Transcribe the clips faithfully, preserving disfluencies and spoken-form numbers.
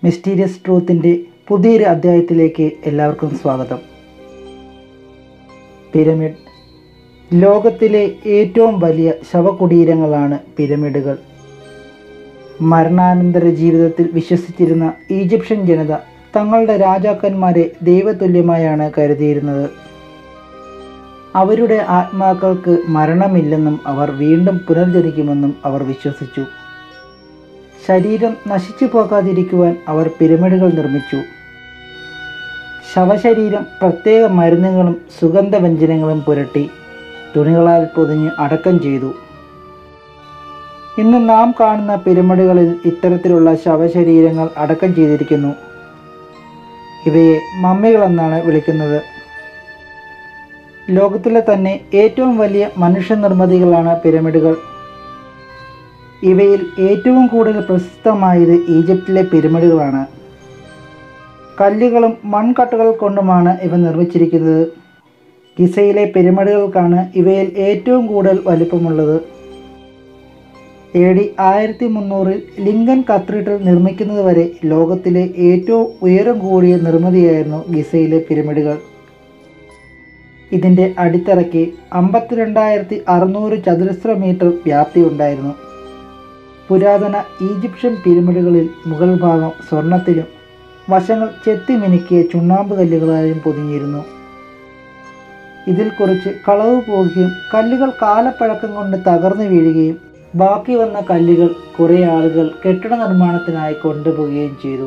Mysterious ട്രൂത്തിൻ്റെ പുതിയൊരു അധ്യായത്തിലേക്ക് എല്ലാവർക്കും സ്വാഗതം. പിരമിഡ്. ലോകത്തിലെ ഏറ്റവും വലിയ ശവകുടീരങ്ങളാണ് പിരമിഡുകൾ. മരണാനന്തര ജീവിതത്തിൽ വിശ്വസിച്ചിരുന്ന ഈജിപ്ഷ്യൻ ജനത തങ്ങളുടെ രാജാക്കന്മാരെ ദൈവതുല്യമായാണ് കരുതിയിരുന്നത്. അവരുടെ ആത്മാക്കൾക്ക് മരണമില്ലെന്നും അവർ വീണ്ടും പുനർജനിക്കുമെന്നും അവർ വിശ്വസിച്ചു. ശരീരം നശിച്ചു പോകാതിരിക്കുവാൻ അവർ പിരമിഡുകൾ നിർമ്മിച്ചു. ശവശരീരം പ്രത്യേക മരുന്നുകളും സുഗന്ധവ്യഞ്ജനങ്ങളും പുരട്ടി തുണികളാൽ പൊതിഞ്ഞ് അടക്കം ചെയ്തു. ഇന്ന് നാം കാണുന്ന പിരമിഡുകളിൽ ഇത്തരത്തിലുള്ള ശവശരീരങ്ങൾ അടക്കം ചെയ്തിരിക്കുന്നു. ഇവയെ മമ്മികളെന്നാണ് വിളിക്കുന്നത്. ലോകത്തിലെ തന്നെ ഏറ്റവും വലിയ മനുഷ്യനിർമ്മിതികളാണ് പിരമിഡുകൾ. ഇവയിൽ ഏറ്റവും കൂടുതൽ പ്രസിദ്ധമായത് ഈജിപ്തിലെ പിരമിഡുകളാണ്. കല്ലുകളും മൺകട്ടകൾ കൊണ്ടുമാണ് ഇവ നിർമ്മിച്ചിരിക്കുന്നത്. ഗിസയിലെ പിരമിഡുകൾക്കാണ് ഇവയിൽ ഏറ്റവും കൂടുതൽ വലിപ്പമുള്ളത്. എ ഡി ആയിരത്തി മുന്നൂറിൽ ലിങ്കൻ കത്തീഡ്രൽ നിർമ്മിക്കുന്നത് വരെ ലോകത്തിലെ ഏറ്റവും ഉയരം കൂടിയ നിർമ്മിതിയായിരുന്നു ഗിസയിലെ പിരമിഡുകൾ. ഇതിൻ്റെ അടിത്തറയ്ക്ക് അമ്പത്തിരണ്ടായിരത്തി അറുന്നൂറ് ചതുരശ്ര മീറ്റർ വ്യാപ്തി ഉണ്ടായിരുന്നു. പുരാതന ഈജിപ്ഷ്യൻ പിരമിഡുകളിൽ മുകൾ ഭാഗം സ്വർണത്തിലും വശങ്ങൾ ചെത്തി മിനുക്കിയ ചുണ്ണാമ്പ് കല്ലുകളായും പൊതിഞ്ഞിരുന്നു. ഇതിൽ കുറച്ച് കളവ് പോവുകയും കല്ലുകൾ കാലപ്പഴക്കം കൊണ്ട് തകർന്നു വീഴുകയും ബാക്കി വന്ന കല്ലുകൾ കുറേ ആളുകൾ കെട്ടിട നിർമ്മാണത്തിനായി കൊണ്ടുപോവുകയും ചെയ്തു.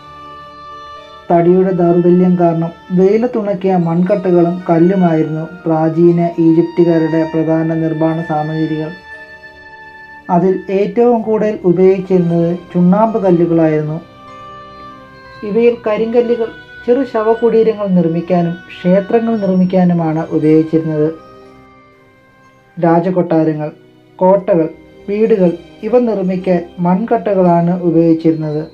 തടിയുടെ ദൗർബല്യം കാരണം വെയിലത്തുണക്കിയ മൺകട്ടകളും കല്ലുമായിരുന്നു പ്രാചീന ഈജിപ്തുകാരുടെ പ്രധാന നിർമ്മാണ സാമഗ്രികൾ. അതിൽ ഏറ്റവും കൂടുതൽ ഉപയോഗിച്ചിരുന്നത് ചുണ്ണാമ്പ് കല്ലുകളായിരുന്നു. ഇവയിൽ കരിങ്കല്ലുകൾ ചെറു ശവകുടീരങ്ങൾ നിർമ്മിക്കാനും ക്ഷേത്രങ്ങൾ നിർമ്മിക്കാനുമാണ് ഉപയോഗിച്ചിരുന്നത്. രാജകൊട്ടാരങ്ങൾ, കോട്ടകൾ, വീടുകൾ ഇവ നിർമ്മിക്കാൻ മൺകട്ടകളാണ് ഉപയോഗിച്ചിരുന്നത്.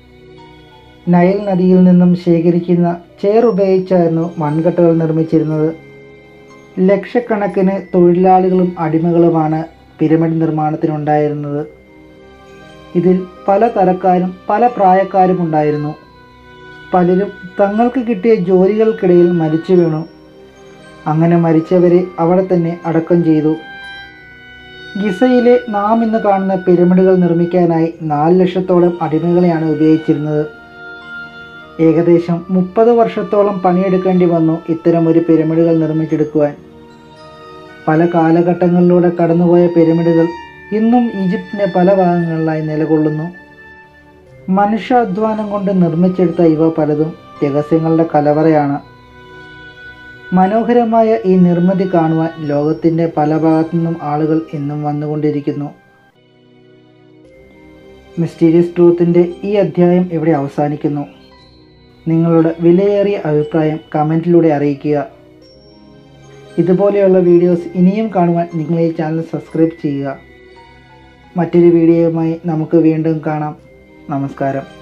നൈൽ നദിയിൽ നിന്നും ശേഖരിക്കുന്ന ചേർ ഉപയോഗിച്ചായിരുന്നു മൺകട്ടകൾ നിർമ്മിച്ചിരുന്നത്. ലക്ഷക്കണക്കിന് തൊഴിലാളികളും അടിമകളുമാണ് പിരമിഡ് നിർമ്മാണത്തിനുണ്ടായിരുന്നത്. ഇതിൽ പല തരക്കാരും പല പ്രായക്കാരും ഉണ്ടായിരുന്നു. പലരും തങ്ങൾക്ക് കിട്ടിയ ജോലികൾക്കിടയിൽ മരിച്ചു വീണു. അങ്ങനെ മരിച്ചവരെ അവിടെ തന്നെ അടക്കം ചെയ്തു. ഗിസയിലെ നാം ഇന്ന് കാണുന്ന പിരമിഡുകൾ നിർമ്മിക്കാനായി നാല് ലക്ഷത്തോളം അടിമകളെയാണ് ഉപയോഗിച്ചിരുന്നത്. ഏകദേശം മുപ്പത് വർഷത്തോളം പണിയെടുക്കേണ്ടി വന്നു ഇത്തരം ഒരു പിരമിഡുകൾ നിർമ്മിച്ചെടുക്കുവാൻ. പല കാലഘട്ടങ്ങളിലൂടെ കടന്നുപോയ പിരമിഡുകൾ ഇന്നും ഈജിപ്തിൻ്റെ പല ഭാഗങ്ങളിലായി നിലകൊള്ളുന്നു. മനുഷ്യാധ്വാനം കൊണ്ട് നിർമ്മിച്ചെടുത്ത ഇവ പലതും രഹസ്യങ്ങളുടെ കലവറയാണ്. മനോഹരമായ ഈ നിർമ്മിതി കാണുവാൻ ലോകത്തിൻ്റെ പല ഭാഗത്തു നിന്നും ആളുകൾ ഇന്നും വന്നുകൊണ്ടിരിക്കുന്നു. മിസ്റ്റീരിയസ് ട്രൂത്തിൻ്റെ ഈ അധ്യായം ഇവിടെ അവസാനിക്കുന്നു. നിങ്ങളുടെ വിലയേറിയ അഭിപ്രായം കമൻറ്റിലൂടെ അറിയിക്കുക. ഇതുപോലെയുള്ള വീഡിയോസ് ഇനിയും കാണുവാൻ നിങ്ങൾ ഈ ചാനൽ സബ്സ്ക്രൈബ് ചെയ്യുക. മറ്റൊരു വീഡിയോയുമായി നമുക്ക് വീണ്ടും കാണാം. നമസ്കാരം.